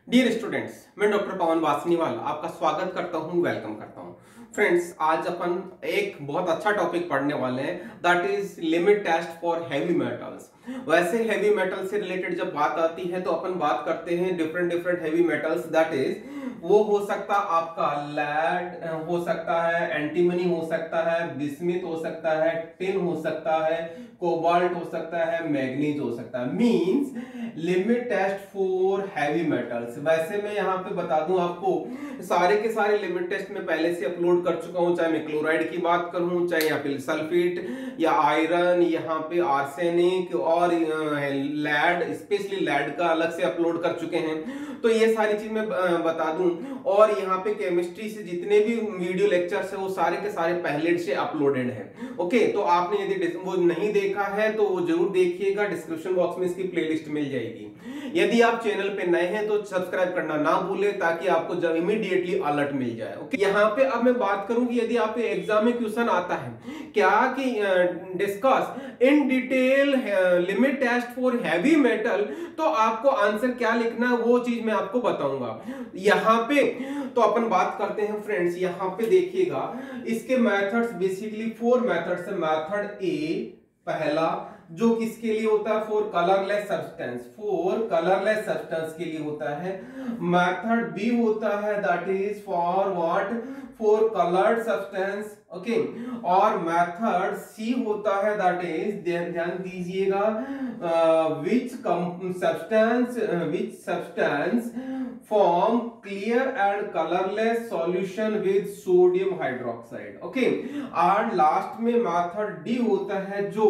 Dear students, मैं doctor Pawan Vasniwal आपका स्वागत करता हूं, वेलकम करता हूं। फ्रेंड्स, आज अपन एक बहुत अच्छा टॉपिक पढ़ने वाले हैं, that is limit test for heavy metals. वैसे हैवी मेटल से रिलेटेड जब बात आती है तो अपन बात करते हैं different different heavy metals, that is वो हो सकता आपका लैड हो सकता है, एंटीमनी हो सकता है, बिस्मिथ हो सकता है, टिन हो सकता है, कोबाल्ट हो सकता है, मैग्नीज हो सकता है। Means limit test for heavy metals. वैसे मैं यहाँ पे बता दूं आपको, सारे के सारे लिमिट टेस्ट में पहले से अपलोड कर चुका हूं, चाहे मैं क्लोराइड की बात करूं, चाहे यहाँ पे सल्फेट या आयरन, यहाँ पे आर्सेनिक और लैड, स्पेशली लैड का अलग से अपलोड कर चुके हैं। तो ये सारी चीज मैं बता दूं। और यहाँ पे केमिस्ट्री से जितने भी वीडियो लेक्चर्स है वो सारे के सारे पहले से अपलोडेड है। ओके, तो आपने यदि वो नहीं देखा है तो वो जरूर देखिएगा, डिस्क्रिप्शन बॉक्स में इसकी प्लेलिस्ट मिल जाएगी। यदि आप चैनल पे नए हैं तो सब्सक्राइब करना ना भूलें, ताकि आपको जब इमीडिएटली अलर्ट मिल जाए। ओके, यहाँ पे अब मैं बात करूं कि यदि आप एग्जाम में क्वेश्चन आता है क्या कि discuss in detail limit test for heavy metal, तो आपको आंसर क्या लिखना है वो चीज मैं आपको बताऊंगा। यहाँ पे तो अपन बात करते हैं फ्रेंड्स, यहाँ पे देखिएगा इसके मेथड्स बेसिकली 4 मेथड्स है। मेथड ए पहला जो किसके लिए होता है, for colourless substance, for colourless substance के लिए होता है। मेथड बी होता है that is for what, for coloured substance. Okay, और मेथड सी होता है दैट इज, ध्यान दीजिएगा, which substance form clear and colourless solution with sodium hydroxide. Okay, और लास्ट में मेथड डी होता है जो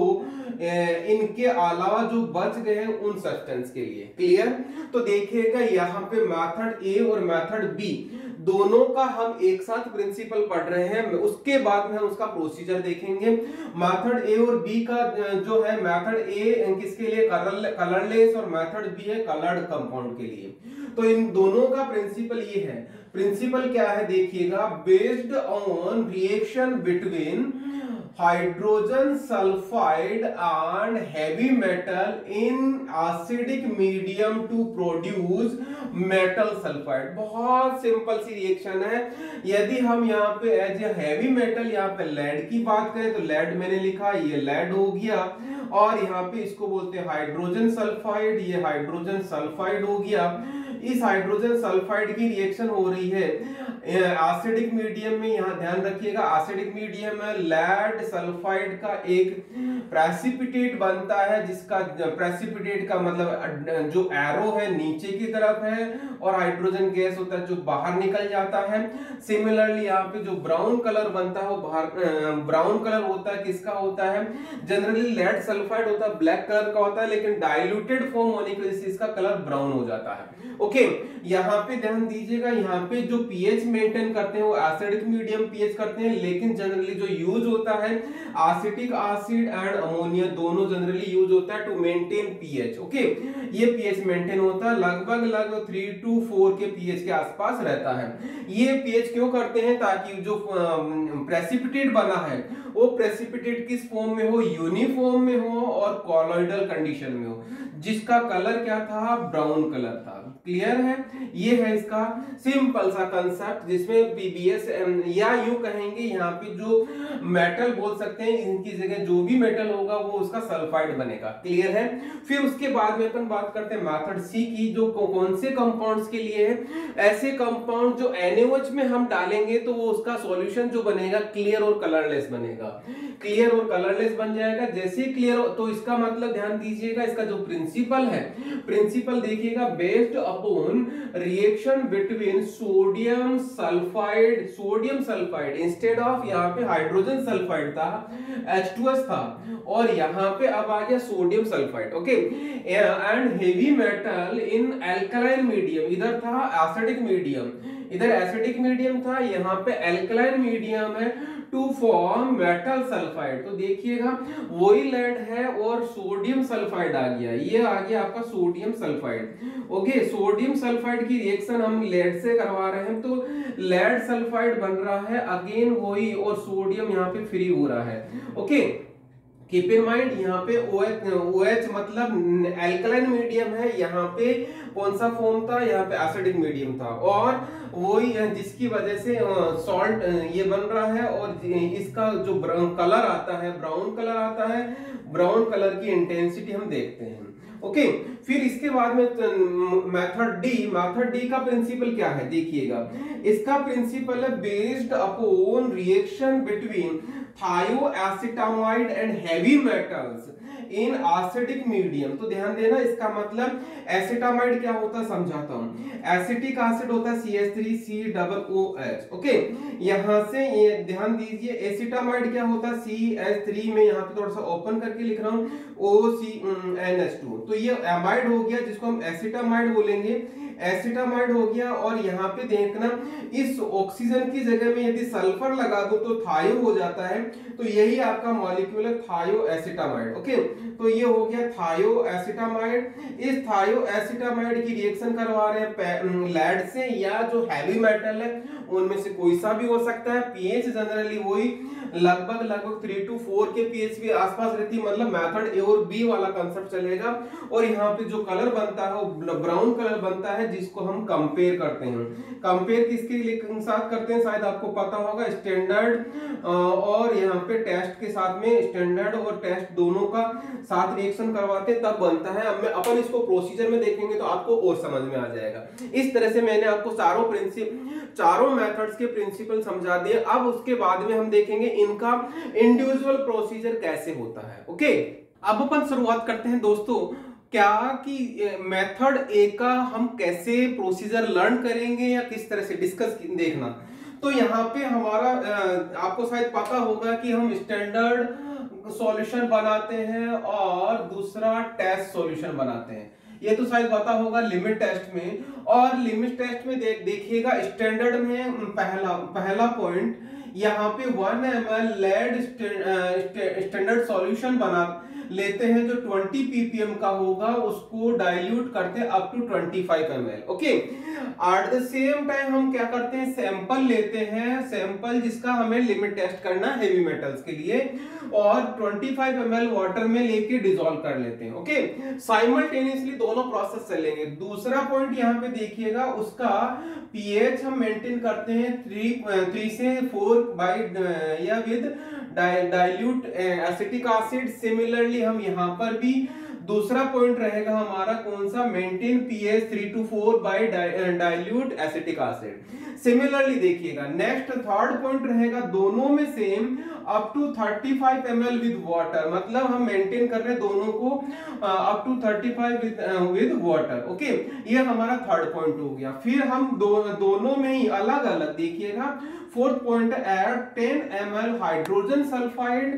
इनके अलावा जो बच गए हैं उन सब्सटेंस के लिए। क्लियर? तो देखिएगा यहाँ पे मेथड ए और मेथड बी दोनों का हम एक साथ प्रिंसिपल पढ़ रहे हैं, उसके बाद में हम उसका प्रोसीजर देखेंगे। मेथड ए और बी का जो है, मेथड ए किसके लिए, कलरलेस, और मेथड बी है कलर्ड कंपाउंड के लिए। तो इन दोनों का प्रिंसिपल ये है। प्रिंसिपल क्या है देखिएगा, based on reaction between hydrogen sulphide and heavy metal in acidic medium to produce metal sulphide. बहुत सिंपल सी रिएक्शन है। यदि हम यहाँ पे एज ए हैवी मेटल यहाँ पे लेड की बात करें तो लेड मैंने लिखा, ये लेड हो गया, और यहाँ पे इसको बोलते हैं हाइड्रोजन सल्फाइड, ये हाइड्रोजन सल्फाइड हो गया। इस हाइड्रोजन सल्फाइड की रिएक्शन हो रही है एसिडिक मीडियम में। यहाँ ध्यान रखिएगा, एसिडिक मीडियम में लेड सल्फाइड का एक प्रेसिपिटेट बनता है, जिसका प्रेसिपिटेट का मतलब जो एरो है नीचे की तरफ है, और हाइड्रोजन गैस होता है जो बाहर निकल जाता है। सिमिलरली यहाँ पे जो ब्राउन कलर बनता है वो बाहर, ब्राउन कलर होता है किसका होता है, जनरली लेड सल्फाइड होता है, ब्लैक कलर का होता है, लेकिन डाइल्यूटेड फॉर्म होने की वजह से इसका कलर ब्राउन हो जाता है। ओके, यहाँ पे ध्यान दीजिएगा, यहाँ पे जो पीएच मेंटेन करते हैं वो एसिडिक मीडियम पीएच करते हैं, लेकिन जनरली जो यूज होता है एसिटिक एसिड एंड अमोनिया दोनों जनरली यूज होता है टू मेंटेन पीएच। ओके, ये पीएच मेंटेन होता है लगभग 3 to 4 के पीएच के आसपास रहता है। ये पीएच क्यों करते हैं, ताकि जो प्रेसिपिटेट बना है वो प्रेसिपिटेट किस फॉर्म में हो, यूनिफॉर्म में हो और कॉलॉइडल कंडीशन में हो, जिसका कलर क्या था, ब्राउन कलर था। क्लियर है? ये है इसका सिंपल सा कंसेप्ट, जिसमें पीबीएस या यूं कहेंगे यहाँ पे जो मेटल बोल सकते हैं, इनकी जगह जो भी मेटल होगा वो उसका सल्फाइड बनेगा। क्लियर है? फिर उसके बाद में अपन बात करते हैं मेथड सी की, जो कौन से कंपाउंड्स के लिए है। ऐसे कंपाउंड जो NaOH में हम डालेंगे तो वो उसका सॉल्यूशन जो बनेगा क्लियर और कलरलेस बनेगा। क्लियर और कलरलेस बन जाएगा। जैसे क्लियर तो इसका मतलब ध्यान दीजिएगा, इसका जो प्रिंसिपल है, प्रिंसिपल देखिएगा, based upon reaction between sodium sulphide instead of, यहाँ पे हाइड्रोजन सल्फाइड था, H2S था, और यहाँ पे अब आ गया sodium sulphide. Okay, and heavy metal in alkaline medium, इधर था एसिडिक मीडियम, इधर एसिडिक मीडियम था, यहाँ पे एल्कलाइन मीडियम है, टू फॉर्म मेटल सल्फाइड। तो देखिएगा वही लेड है और सोडियम सल्फाइड आ गया, ये आ गया आपका sodium sulphide. Okay, sodium sulphide की रिएक्शन हम लेड से करवा रहे हैं तो लेड सल्फाइड बन रहा है, अगेन वही, और सोडियम यहाँ पे फ्री हो रहा है। ओके, कीप इन माइंड यहाँ पे OH मतलब एल्कलाइन मीडियम है, यहाँ पे कौन सा फॉर्म था, यहाँ पे एसिडिक मीडियम था, और वही जिसकी वजह से सॉल्ट ये बन रहा है, और इसका जो कलर आता है ब्राउन कलर आता है, ब्राउन कलर की इंटेंसिटी हम देखते हैं। ओके, फिर इसके बाद में मेथड डी का प्रिंसिपल क्या है देखिएगा, इसका प्रिंसिपल है based upon reaction between thioacetamide and heavy metals in acidic medium. तो ध्यान देना, इसका मतलब एसिटामाइड क्या होता है समझाता हूं, एसिटिक एसिड होता है CH3COOH। ओके, यहां से ये ध्यान दीजिए, एसिटामाइड क्या होता है CH3 में यहां पे थोड़ा सा ओपन करके लिख रहा हूं OCNH2, तो ये एमाइड हो गया जिसको हम एसिटामाइड बोलेंगे, एसिटामाइड हो गया। और यहाँ पे देखना, इस ऑक्सीजन की जगह में यदि सल्फर लगा दो तो थायो हो जाता है, तो यही आपका मॉलिक्यूल है थायोएसिटामाइड। ओके, तो ये हो गया थायोएसिटामाइड। इस थायोएसिटामाइड की रिएक्शन करवा रहे हैं लेड से, या जो हैवी मेटल है उनमें से कोई सा भी हो सकता है। पीएच जनरली वही लगभग 3 to 4 के पीएच के आसपास रहती है, मतलब मेथड ए और बी वाला कंसेप्ट चलेगा। और यहाँ पे जो कलर बनता है वो ब्राउन कलर बनता है, जिसको हम कंपेयर करते हैं। कंपेयर किसके साथ करते हैं शायद आपको पता होगा, स्टैंडर्ड और यहाँ पे टेस्ट के साथ में, स्टैंडर्ड और टेस्ट दोनों का साथ रिएक्शन करवाते तब बनता है। अब अपन इसको प्रोसीजर में देखेंगे तो आपको और समझ में आ जाएगा। इस तरह से मैंने आपको चारों मेथड्स के प्रिंसिपल समझा दिए। अब उसके बाद में हम देखेंगे इनका इंडिविजुअल प्रोसीजर कैसे होता है। ओके, अब अपन शुरुआत करते हैं दोस्तों, क्या कि मेथड ए का हम कैसे प्रोसीजर लर्न करेंगे या किस तरह से डिस्कस देखना। तो यहाँ पे हमारा आपको शायद पता होगा कि हम स्टैंडर्ड सॉल्यूशन बनाते हैं और दूसरा टेस्ट सॉल्यूशन बनाते हैं, ये तो शायद पता होगा लिमिट टेस्ट में। और लिमिट टेस्ट में देखिएगा स्टैंडर्ड में पहला पॉइंट यहाँ पे 1 ml लेड स्टैंडर्ड सॉल्यूशन बना लेते हैं जो 20 ppm का होगा, उसको डाइल्यूट करते हैं up to 25 ml। Okay, at the same time हम क्या करते हैं, सैंपल लेते हैं, सैंपल जिसका हमें लिमिट टेस्ट करना है हेवी मेटल्स के लिए, और 25 ml वाटर में लेके डिसॉल्व कर लेते हैं। ओके, साइमल्टेनियसली दोनों प्रोसेस चलेंगे। दूसरा पॉइंट यहाँ पे देखिएगा, उसका पीएच हम मेंटेन करते हैं 3 से 4 बाई या with dilute acetic acid. Similarly हम यहाँ पर भी दूसरा पॉइंट रहेगा हमारा कौन सा, maintain pH 3 to 4 by dilute acetic acid. Similarly देखिएगा नेक्स्ट थर्ड पॉइंट रहेगा, दोनों में same up to 35 ml with water, मतलब हम मेंटेन कर रहे हैं दोनों को up to 35 with water. Okay, ये हमारा थर्ड पॉइंट हो गया। फिर हम दोनों में ही अलग अलग देखिएगा। Fourth point add 10 ml hydrogen sulphide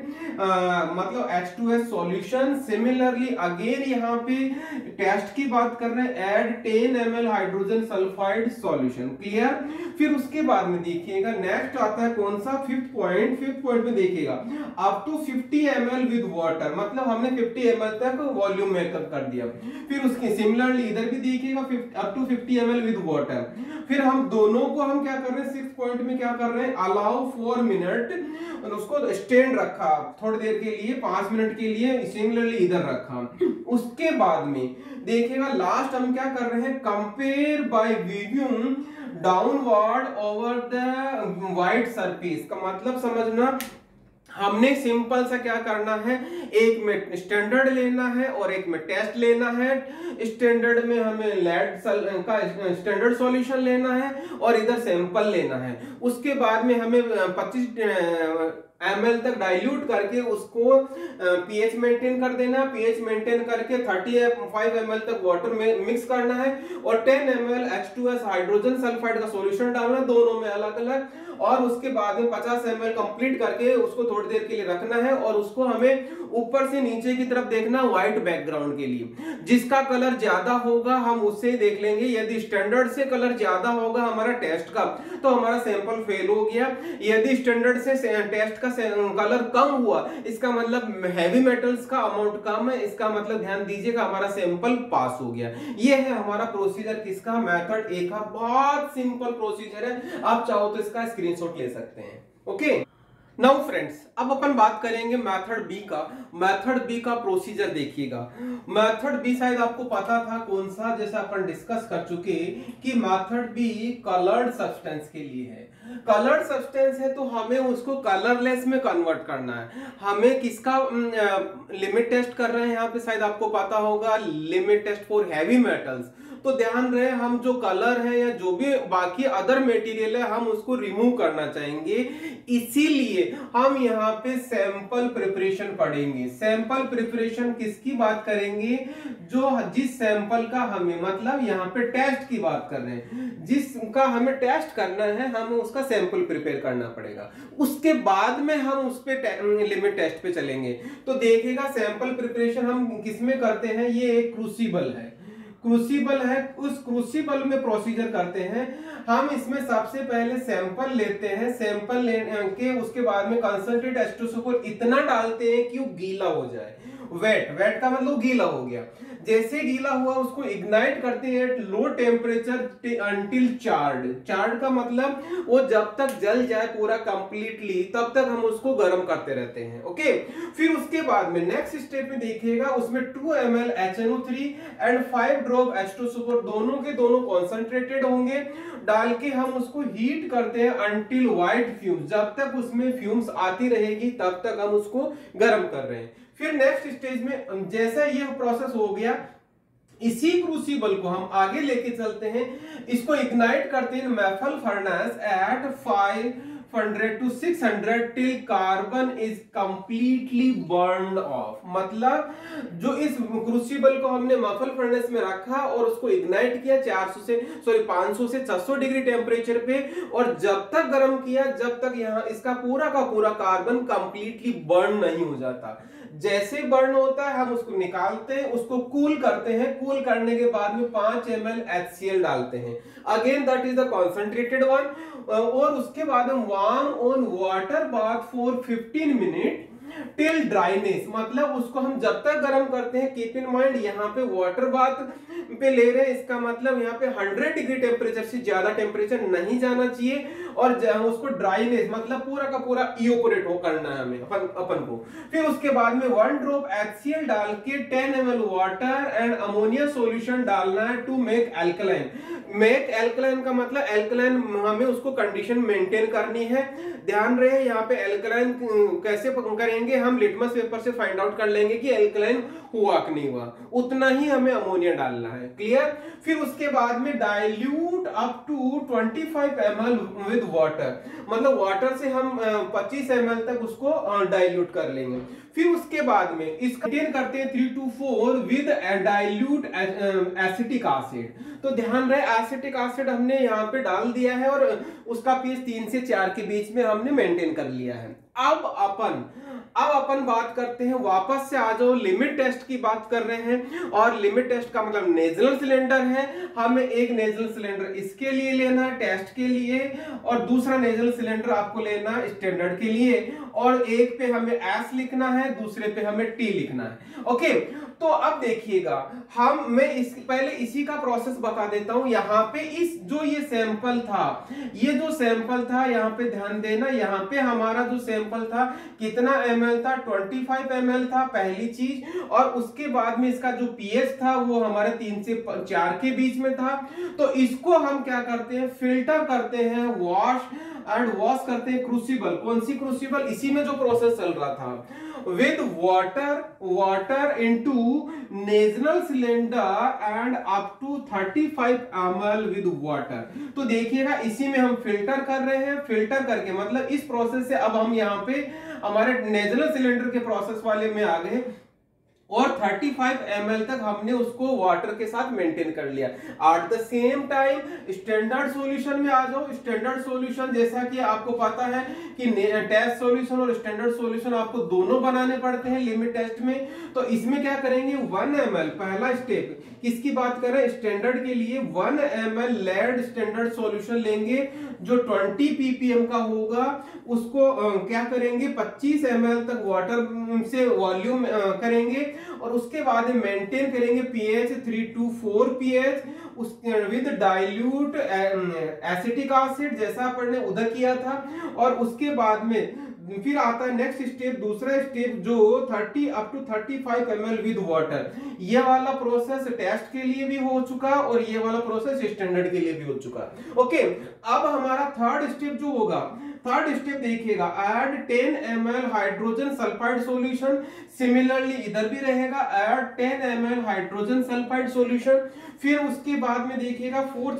मतलब H2S सॉल्यूशन। सिमिलरली अगेन यहाँ पे टेस्ट की बात कर रहे हैं, add 10 ml hydrogen sulphide solution. Clear? फिर उसके बाद में देखिएगा नेक्स्ट आता है कौन सा, फिफ्थ पॉइंट में देखिएगा up to 50 ml with water, मतलब हमने 50 ml तक वॉल्यूम मेकअप कर दिया। फिर उसके सिमिलरली इधर भी देखिएगा up to 50 ml with water. फिर हम दोनों को हम क्या कर रहे हैं, सिक्स्थ पॉइंट में क्या कर रहे हैं, अलाउ 4 मिनट, उसको स्टैंड रखा थोड़ी देर के लिए, 5 मिनट के लिए, सिमिलरली इधर रखा। उसके बाद में देखिएगा लास्ट हम क्या कर रहे हैं, compare by viewing downward over the white surface. का मतलब समझना, हमने सिंपल सा क्या करना है, एक में स्टैंडर्ड लेना है और एक में टेस्ट लेना है। स्टैंडर्ड में हमें लेड का स्टैंडर्ड सॉल्यूशन लेना है और इधर सैंपल लेना है। उसके बाद में हमें 25 ml तक डाइल्यूट करके उसको पीएच मेंटेन कर देना, पीएच मेंटेन करके 35 ml तक वाटर में मिक्स करना है और 10 ml H2S हाइड्रोजन सल्फाइड का सॉल्यूशन डालना है, दोनों में अलग अलग। और उसके बाद में 50 ml कंप्लीट करके उसको थोड़ी देर के लिए रखना है और उसको हमें ऊपर से नीचे की तरफ देखना व्हाइट बैकग्राउंड के लिए। जिसका कलर ज्यादा होगा हम उससे देख लेंगे, यदि स्टैंडर्ड से कलर ज्यादा होगा हमारा टेस्ट का तो हमारा सैंपल फेल हो गया। यदि स्टैंडर्ड से टेस्ट का कलर कम हुआ इसका मतलब हैवी मेटल्स का अमाउंट कम है, इसका मतलब ध्यान दीजिएगा हमारा सैंपल पास हो गया। ये है हमारा प्रोसीजर किसका, मेथड ए का। बहुत सिंपल प्रोसीजर है, आप चाहो तो इसका स्क्रीनशॉट ले सकते हैं। ओके, नाउ फ्रेंड्स, अब अपन बात करेंगे मेथड बी का। मेथड बी का प्रोसीजर देखिएगा। मेथड बी शायद आपको पता था कौन सा, जैसा अपन डिस्कस कर चुके कि मेथड बी कलर्ड सब्सटेंस के लिए है। कलर्ड सब्सटेंस है तो हमें उसको कलरलेस में कन्वर्ट करना है। हमें किसका लिमिट टेस्ट कर रहे हैं यहाँ पे, शायद आपको पता होगा, limit test for heavy metals. तो ध्यान रहे, हम जो कलर है या जो भी बाकी अदर मटेरियल है हम उसको रिमूव करना चाहेंगे, इसीलिए हम यहाँ पे सैंपल प्रिपरेशन पढ़ेंगे। सैंपल प्रिपरेशन किसकी बात करेंगे, जो जिस सैंपल का हमें, मतलब यहाँ पे टेस्ट की बात कर रहे हैं, जिसका हमें टेस्ट करना है हमें उसका सैंपल प्रिपेयर करना पड़ेगा। उसके बाद में हम उस पे लिमिट टेस्ट पे चलेंगे। तो देखिएगा सैंपल प्रिपरेशन हम किसमें करते हैं, ये एक क्रूसिबल है। क्रूसिबल है, उस क्रूसिबल में प्रोसीजर करते हैं हम। इसमें सबसे पहले सैंपल लेते हैं, सैंपल लेके उसके बाद में कंसंट्रेट H2SO4 इतना डालते हैं कि वो गीला हो जाए। वेट, वेट का मतलब गीला हो गया। जैसे गीला हुआ उसको इग्नाइट करते हैं at low temperature until charred. Charred का मतलब वो जब तक जल जाए पूरा कंप्लीटली तब तक हम उसको गर्म करते रहते हैं। ओके, फिर उसके बाद में नेक्स्ट स्टेप में देखिएगा, उसमें 2 ml HNO3 and 5 drop H2SO4 दोनों के दोनों कॉन्सेंट्रेटेड होंगे, डाल के हम उसको हीट करते हैं अंटिल व्हाइट फ्यूम्स। जब तक उसमें फ्यूम्स आती रहेगी तब तक हम उसको गर्म कर रहे हैं। फिर नेक्स्ट स्टेज में जैसा ये प्रोसेस हो गया, इसी क्रूसिबल को हम आगे लेके चलते हैं, इसको इग्नाइट करते हैं muffle furnace at 500 to 600 till carbon is completely burned off। मतलब जो इस क्रूसिबल को हमने मेफल फर्नेस में रखा और उसको इग्नाइट किया 500 से 600 डिग्री टेम्परेचर पे, और जब तक गर्म किया जब तक यहाँ इसका पूरा का पूरा कार्बन कंप्लीटली बर्न नहीं हो जाता। जैसे बर्न होता है हम उसको निकालते हैं, उसको कूल करते हैं। कूल करने के बाद में 5 ml HCl डालते हैं, again that is the concentrated one. और उसके बाद हम warm on water bath for 15 minute till dryness. मतलब उसको हम जब तक गर्म करते हैं, कीप इन माइंड यहाँ पे वाटर बाथ पे ले रहे हैं, इसका मतलब यहाँ पे 100 डिग्री टेम्परेचर से ज्यादा टेम्परेचर नहीं जाना चाहिए, और उसको ड्राइनेस मतलब पूरा का पूरा इवोपोरेट हो करना है हमें अपन को। फिर उसके बाद में 1 ड्रॉप HCl डाल के 10 ml water and ammonia solution डालना है to make alkaline. Make alkaline का मतलब एल्कलाइन हमें उसको कंडीशन मेंटेन करनी है। ध्यान रहे यहाँ पे एल्कलाइन कैसे करेंगे, हम लिटमस पेपर से फाइंड आउट कर लेंगे कि एल्कलाइन हुआ कि नहीं हुआ, उतना ही हमें अमोनिया डालना है। क्लियर। फिर उसके बाद में dilute up to 25 ml with water, मतलब वाटर से हम 25 ml तक उसको डाइल्यूट कर लेंगे। फिर उसके बाद में इसको मेंटेन करते हैं 3 to 4 with dilute acetic acid. तो ध्यान रहे एसिटिक एसिड हमने यहाँ पे डाल दिया है और उसका पीएच 3 से 4 के बीच में हमने मेंटेन कर लिया है। अब अपन बात करते हैं, वापस से आ जाओ, लिमिट टेस्ट की बात कर रहे हैं। और लिमिट टेस्ट का मतलब नेजल सिलेंडर है, हमें एक नेजल सिलेंडर इसके लिए लेना है टेस्ट के लिए, और दूसरा नेजल सिलेंडर आपको लेना है स्टैंडर्ड के लिए, और एक पे हमें एस लिखना है, दूसरे पे हमें टी लिखना है। ओके, तो अब देखिएगा मैं पहले इसी का प्रोसेस बता देता हूं। यहाँ पे इस जो ये सैंपल था, ये जो सैंपल था यहाँ पे ध्यान देना, यहाँ पे हमारा जो सैंपल था कितना ml था, 25 ml था पहली चीज, और उसके बाद में इसका जो पीएच था वो हमारे 3 से 4 के बीच में था। तो इसको हम क्या करते हैं, फिल्टर करते हैं, वॉश करते हैं क्रूसिबल। कौन सी क्रूसिबल, इसी में जो प्रोसेस चल रहा था, with water into nasal cylinder and up to 35 ml with water। तो देखिएगा इसी में हम फिल्टर कर रहे हैं, फिल्टर करके मतलब इस प्रोसेस से अब हम यहाँ पे हमारे नेजल सिलेंडर के प्रोसेस वाले में आ गए, और 35 ml तक हमने उसको वाटर के साथ मेंटेन कर लिया। At the same time standard solution में आ जाओ। स्टैंडर्ड सॉल्यूशन जैसा कि आपको पता है कि टेस्ट सॉल्यूशन और स्टैंडर्ड सॉल्यूशन आपको दोनों बनाने पड़ते हैं लिमिट टेस्ट में। तो इसमें क्या करेंगे, 1 ml, पहला स्टेप किसकी बात कर रहे हैं, स्टैंडर्ड के लिए 1 ml लेड स्टैंडर्ड सॉल्यूशन लेंगे जो 20 ppm का होगा। उसको क्या करेंगे, 25 ml तक वाटर से वॉल्यूम करेंगे, और उसके बाद मेंटेन करेंगे pH 3 to 4 pH with dilute acetic acid, जैसा अपन ने उधर किया था। और उसके बाद में फिर आता है नेक्स्ट स्टेप, दूसरा स्टेप जो 30 up to 35 ml with water. ये वाला प्रोसेस टेस्ट के लिए भी हो चुका और ये वाला प्रोसेस स्टैंडर्ड के लिए भी हो चुका। ओके, अब हमारा थर्ड स्टेप जो होगा, थर्ड स्टेप देखिएगा, add 10 ml hydrogen sulphide solution. Similarly इधर भी रहेगा, add 10 ml hydrogen sulphide solution. फिर उसके बाद में देखिएगा फोर्थ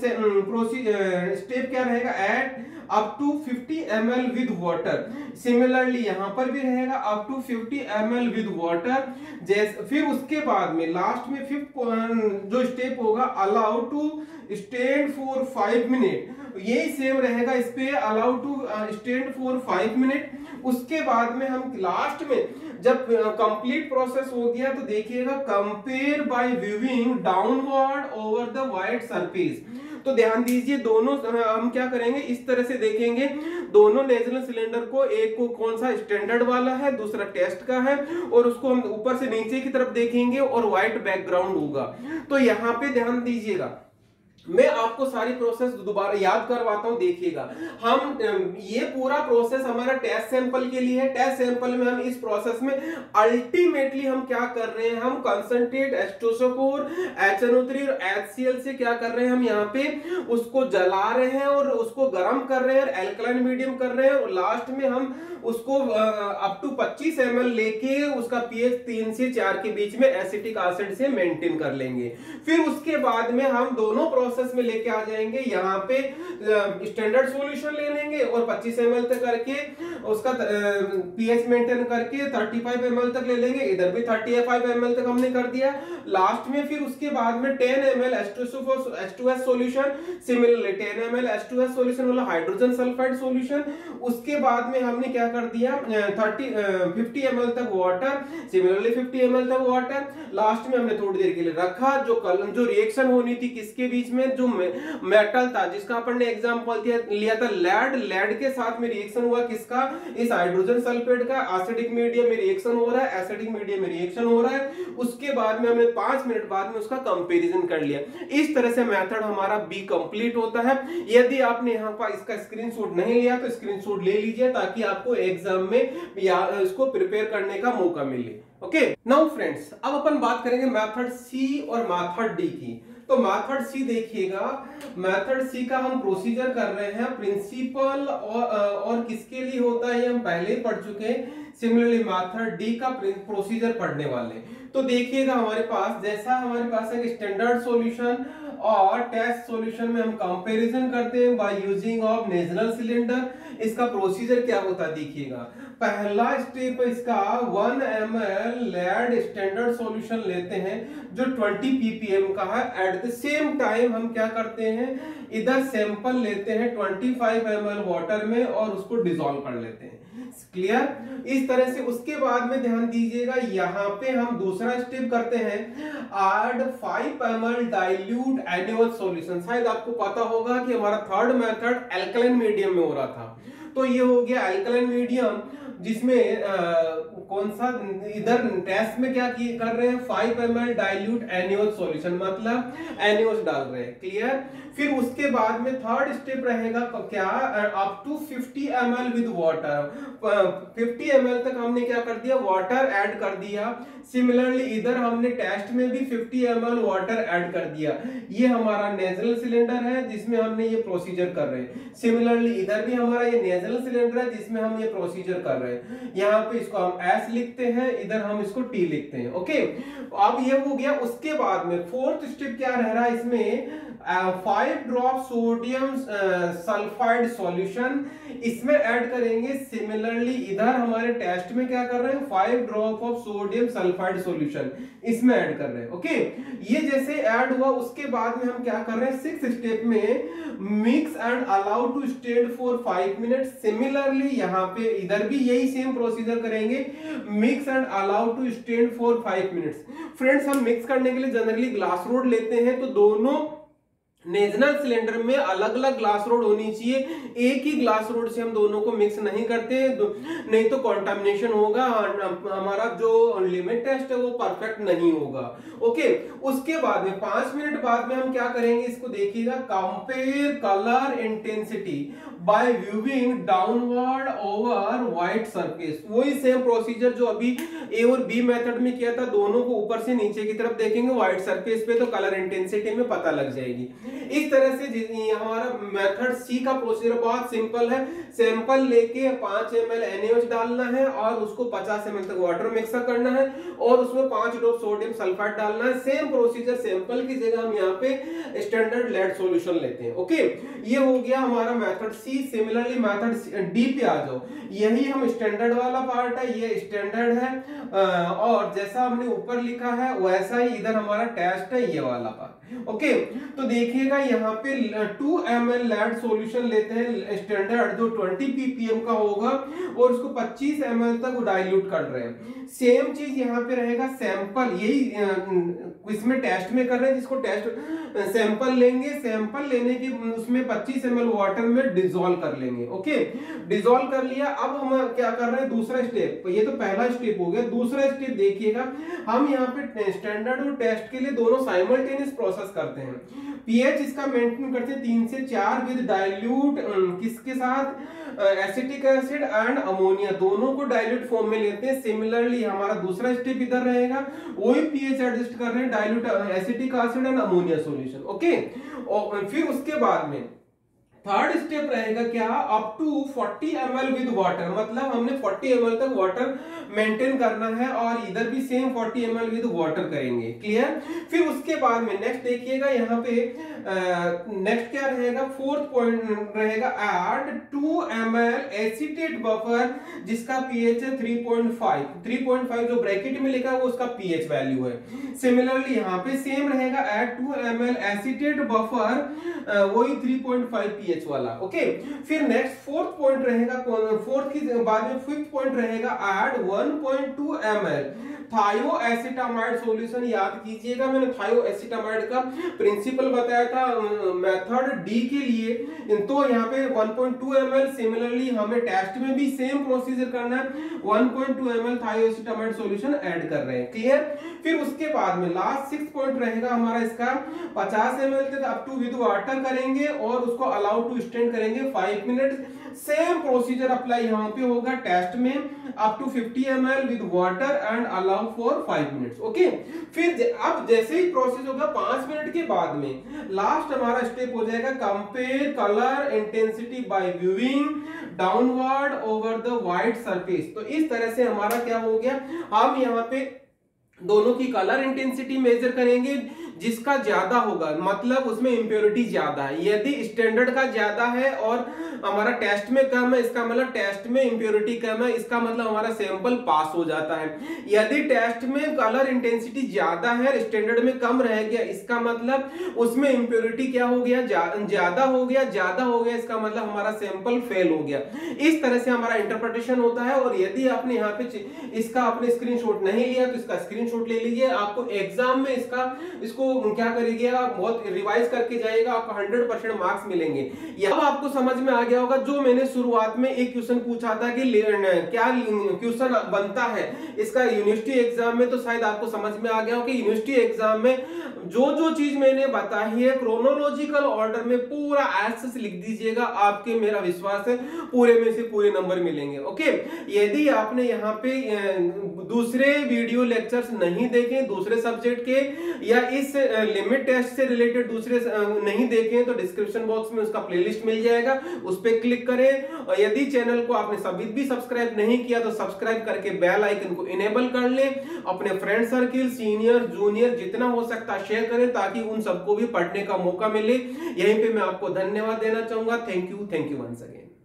स्टेप क्या रहेगा, add up to 50 ml with water. Similarly यहां पर भी रहेगा up to 50 ml with water. जैसे फिर उसके बाद में लास्ट में फिफ्थ जो स्टेप होगा, allow to stand for 5 minute. यही सेम रहेगा इस पे, allow to stand for 5 minute. उसके बाद में हम लास्ट में जब कंप्लीट प्रोसेस हो गया तो देखिएगा, compare by viewing downward over the white surface. तो ध्यान दीजिए, दोनों हम क्या करेंगे, इस तरह से देखेंगे दोनों नेजल सिलेंडर को, एक को कौन सा स्टैंडर्ड वाला है, दूसरा टेस्ट का है, और उसको हम ऊपर से नीचे की तरफ देखेंगे और व्हाइट बैकग्राउंड होगा। तो यहाँ पे ध्यान दीजिएगा, मैं आपको सारी प्रोसेस दोबारा याद करवाता हूं, देखिएगा। हम ये पूरा प्रोसेस हमारा टेस्ट सैंपल के लिए है। टेस्ट सैंपल में हम इस प्रोसेस में अल्टीमेटली हम क्या कर रहे हैं, हम कंसंट्रेट H2SO4, HNO3 और HCl से क्या कर रहे हैं, हम यहाँ पे उसको जला रहे हैं और उसको गर्म कर रहे हैं, एल्कलाइन मीडियम कर रहे हैं, और लास्ट में हम उसको अप टू 25 ml लेके उसका pH 3 से 4 के बीच में एसिटिक एसिड से मेंटेन कर लेंगे। फिर उसके बाद में हम दोनों प्रोसेस में लेके आ जाएंगे, यहाँ पे स्टैंडर्ड सॉल्यूशन ले लेंगे और 25 ml तक करके उसका pH मेंटेन करके 35 ml तक ले लेंगे। इधर भी 35 ml तक हमने कर दिया। लास्ट में फिर उसके बाद में 10 ml H2S solution, similarly 10 ml H2S solution वाला हाइड्रोजन सल्फाइड सॉल्यूशन। उसके बाद में हमने क्या कर दिया, 50 ml तक वाटर, सिमिलरली 50 ml तक वाटर। लास्ट में हमने थोड़ी देर के लिए रखा। जो रिएक्शन होनी थी किसके बीच में, जो मेटल था जिसका अपन ने एग्जांपल लिया था लेड के साथ में रिएक्शन हुआ किसका, इस हाइड्रोजन सल्फेट का। एसिडिक मीडियम में रिएक्शन हो रहा है, एसिडिक मीडियम में रिएक्शन हो रहा है। उसके बाद में हमने 5 मिनट बाद में उसका कंपैरिजन कर लिया। इस तरह से मेथड हमारा बी कंप्लीट होता है। यदि आपने यहाँ पर इसका स्क्रीनशॉट नहीं लिया तो स्क्रीनशॉट ले लीजिए, ताकि आपको एग्जाम में इसको प्रिपेयर करने का मौका मिले। ओके, नाउ फ्रेंड्स, अब अपन बात करेंगे मेथड सी और मेथड डी की। तो मेथड सी देखिएगा, मेथड सी का हम प्रोसीजर कर रहे हैं। प्रिंसिपल और किसके लिए होता है हम पहले ही पढ़ चुके हैं। सिमिलरली मेथड डी का प्रोसीजर पढ़ने वाले। तो देखिएगा हमारे पास, जैसा हमारे पास एक स्टैंडर्ड सॉल्यूशन और टेस्ट सॉल्यूशन में हम कंपैरिजन करते हैं by using of Nessler cylinder. इसका प्रोसीजर क्या होता है देखिएगा। पहला स्टेप इसका 1 ml लेड स्टैंडर्ड सॉल्यूशन लेते हैं जो 20 ppm का है। एट द सेम टाइम हम क्या करते हैं, इधर सैंपल लेते हैं 25 ml वाटर में और उसको डिसॉल्व कर लेते हैं। क्लियर? इस तरह से उसके बाद में ध्यान दीजिएगा, यहाँ पे हम दूसरा स्टेप करते हैं, add 5 ml dilute NaOH solution. शायद आपको पता होगा कि हमारा थर्ड मेथड एल्कलाइन मीडियम में हो रहा था। तो ये हो गया एल्कलाइन मीडियम, जिसमें कौन सा, इधर टेस्ट में क्या कर रहे हैं, 5 ml डाइल्यूट NaOH सॉल्यूशन, मतलब NaOH डाल रहे हैं। क्लियर? फिर उसके बाद में थर्ड स्टेप रहेगा क्या, up to 50 ml with water. 50 ml तक हमने क्या कर दिया, वाटर ऐड कर दिया। सिमिलरली इधर हमने टेस्ट में भी 50 ml वाटर ऐड कर दिया। ये हमारा नेजल सिलेंडर है जिसमें हमने ये प्रोसीजर कर रहे हैं। सिमिलरली इधर भी हमारा ये नेजल सिलेंडर है जिसमें हम ये प्रोसीजर कर रहे हैं। यहाँ पे इसको हम S लिखते हैं, इधर हम इसको T लिखते हैं। ओके, अब ये हो गया। उसके बाद में फोर्थ स्टेप क्या रह रहा है इसमें, 5 ड्रॉप सोडियम सल्फाइड सॉल्यूशन इसमें ऐड करेंगे। सिमिलरली इधर हमारे टेस्ट में क्या कर रहे हैं, 5 drop of sodium sulphide solution इसमें ऐड कर रहे हैं। ओके, ये जैसे ऐड हुआ उसके बाद में हम क्या कर रहे हैं, 6th स्टेप में mix and allow to stand for 5 minute. Similarly यहाँ पे इधर भी यही सेम प्रोसीजर करेंगे, mix and allow to stand for 5 minutes. Friends, हम मिक्स करने के लिए जनरली ग्लास रोड लेते हैं, तो दोनों नेजनल सिलेंडर में अलग अलग ग्लास रोड होनी चाहिए, एक ही ग्लास रोड से हम दोनों को मिक्स नहीं करते, नहीं तो कंटामिनेशन होगा, हमारा जो लिमिट टेस्ट है वो परफेक्ट नहीं होगा। ओके, उसके बाद में 5 मिनट बाद में हम क्या करेंगे, इसको देखिएगा, compare colour intensity by viewing downward over white surface. वही सेम प्रोसीजर जो अभी ए और बी मेथड में किया था, दोनों को ऊपर से नीचे की तरफ देखेंगे व्हाइट सरफेस पे, तो कलर इंटेंसिटी में पता लग जाएगी। इस तरह से हमारा मेथड सी का प्रोसीजर बहुत सिंपल है। सैंपल लेके 5 ml NaOH डालना है और उसको 50 ml तक वाटर मिक्स करना है और उसमें 5 ड्रॉप सोडियम सल्फाइड डालना है। सेम प्रोसीजर, सैंपल की जगह हम यहाँ पे स्टैंडर्ड लेड सॉल्यूशन लेते हैं। ओके, ये हो गया हमारा method C. Similarly method D पे आ जाओ, यही हम स्टैंडर्ड वाला पार्ट है, ये स्टैंडर्ड है और जैसा हमने ऊपर लिखा है वैसा ही इधर हमारा टेस्ट है, ये वाला पार्ट। ओके, तो देखिएगा यहाँ पे 2 ml लेड सॉल्यूशन लेते हैं स्टैंडर्ड, जो 20 ppm का होगा और उसको 25 ml तक डाइल्यूट कर रहे हैं। सेम चीज यहाँ पे रहेगा, सैंपल यही इसमें टेस्ट में कर रहे हैं, जिसको टेस्ट सैंपल लेंगे, सैंपल लेने के उसमें 25 ml वाटर में डिसॉल्व कर लेंगे। ओके, डिसॉल्व कर लिया। अब हम क्या कर रहे हैं, दूसरा स्टेप, ये तो पहला स्टेप हो गया। दूसरा स्टेप देखिएगा, हम यहाँ पे स्टैंडर्ड और टेस्ट के लिए दोनों साइमल्टेनियस प्रोसेस करते हैं। पीएच इसका मेंटेन करते हैं 3 से 4 विद डाइल्यूट, किसके साथ, एसिटिक एसिड एंड अमोनिया, दोनों को डाइल्यूट फॉर्म में लेते हैं। सिमिलरली हमारा दूसरा स्टेप इधर रहेगा, वही पीएच एडजस्ट कर रहे हैं, dilute acetic acid and ammonia solution. Okay, और फिर उसके बाद में थर्ड स्टेप रहेगा क्या, up to 40 ml with water, मतलब हमने 40 ml तक वाटर मेंटेन करना है और इधर भी सेम 40 ml विद वाटर करेंगे। क्लियर? फिर उसके बाद में नेक्स्ट देखिएगा, यहाँ पे नेक्स्ट क्या रहेगा, फोर्थ पॉइंट रहेगा, ऐड 2 ml एसीटेट बफर जिसका पीएच है 3.5 जो ब्रैकेट में लिखा है वो उसका पीएच वैल्यू है। सिमिलरली यहाँ पे सेम रहेगा, ऐड 2 ml एसीटेट बफर, वही 3.5 पीएच वाला। ओके, फिर नेक्स्ट फोर्थ पॉइंट रहेगा, फोर्थ की बाद में फिफ्थ पॉइंट रहेगा, ऐड 1.2 ml थायोएसिटामाइड सॉल्यूशन। याद कीजिएगा, मैंने थायोएसिटामाइड का प्रिंसिपल बताया था मेथड डी के लिए, तो यहाँ पे 1.2 ml। सिमिलरली हमें टेस्ट में भी सेम प्रोसीजर करना है, 1.2 ml थायोएसिटामाइड सॉल्यूशन ऐड कर रहे हैं। क्लियर? फिर उसके बाद में लास्ट 6 पॉइंट रहेगा हमारा इसका, 50 ml तक अप टू विद वाटर करेंगे और उसको अलाउ टू स्टैंड करेंगे 5 मिनट। सेम प्रोसीजर अप्लाई यहाँ पे होगा टेस्ट में, up to 50 ml with water and allow for 5 minutes. Okay, फिर अब जैसे ही प्रोसेस होगा 5 मिनट के बाद में लास्ट हमारा स्टेप हो जाएगा, compare colour intensity by viewing downward over the white surface. तो इस तरह से हमारा क्या हो गया, हम यहाँ पे दोनों की कलर इंटेंसिटी मेजर करेंगे, जिसका ज्यादा होगा मतलब उसमें इंप्योरिटी ज्यादा है। यदि स्टैंडर्ड का ज्यादा है और हमारा टेस्ट में कम है, इसका मतलब टेस्ट में इंप्योरिटी कम है, इसका मतलब हमारा सैंपल पास हो जाता है। यदि टेस्ट में कलर इंटेंसिटी ज्यादा है, स्टैंडर्ड में कम रह गया, इसका मतलब उसमें इंप्योरिटी क्या हो गया, ज्यादा हो गया, इसका मतलब हमारा सैंपल फेल हो गया। इस तरह से हमारा इंटरप्रिटेशन होता है। और यदि आपने यहाँ पे इसका आपने स्क्रीनशॉट नहीं लिया तो इसका स्क्रीनशॉट ले लीजिए। आपको एग्जाम में इसको क्या करिएगा, बहुत रिवाइज करके जाइएगा, आपको 100% मार्क्स मिलेंगे। अब आपको समझ में आ गया होगा, जो मैंने शुरुआत में एक क्वेश्चन पूछा था कि क्या क्वेश्चन बनता है इसका यूनिवर्सिटी एग्जाम में, तो शायद आपको समझ में आ गया हो कि यूनिवर्सिटी एग्जाम में जो चीज मैंने बताई है क्रोनोलॉजिकल ऑर्डर में पूरा ऐसे से लिख दीजिएगा, आपके मेरा विश्वास है पूरे में से पूरे नंबर मिलेंगे। ओके, यदि आपने यहाँ पे दूसरे वीडियो लेक्चर्स नहीं देखे दूसरे सब्जेक्ट के, या इस लिमिट टेस्ट से रिलेटेड दूसरे नहीं देखे, तो डिस्क्रिप्शन बॉक्स में उसका प्लेलिस्ट मिल जाएगा, उस पर क्लिक करें। और यदि चैनल को आपने सभी भी सब्सक्राइब नहीं किया तो सब्सक्राइब करके बेल आइकन को इनेबल कर लें। अपने फ्रेंड सर्किल, सीनियर, जूनियर जितना हो सकता है शेयर करें, ताकि उन सबको भी पढ़ने का मौका मिले। यहीं पे मैं आपको धन्यवाद देना चाहूंगा। Thank you once again.